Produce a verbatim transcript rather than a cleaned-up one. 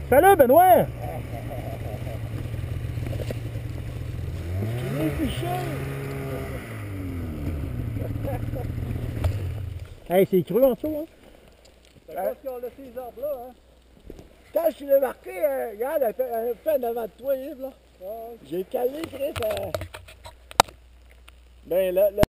Salut, Benoît! Tu l'es fiché! Hey, c'est creux en dessous, hein? C'est parce qu'on a ces arbres-là, hein? Quand je l'ai marqué, euh, regarde, elle fait, elle fait en avant de toi, Yves, là. Ah, j'ai calé, Chris. Euh... Ben, là, là.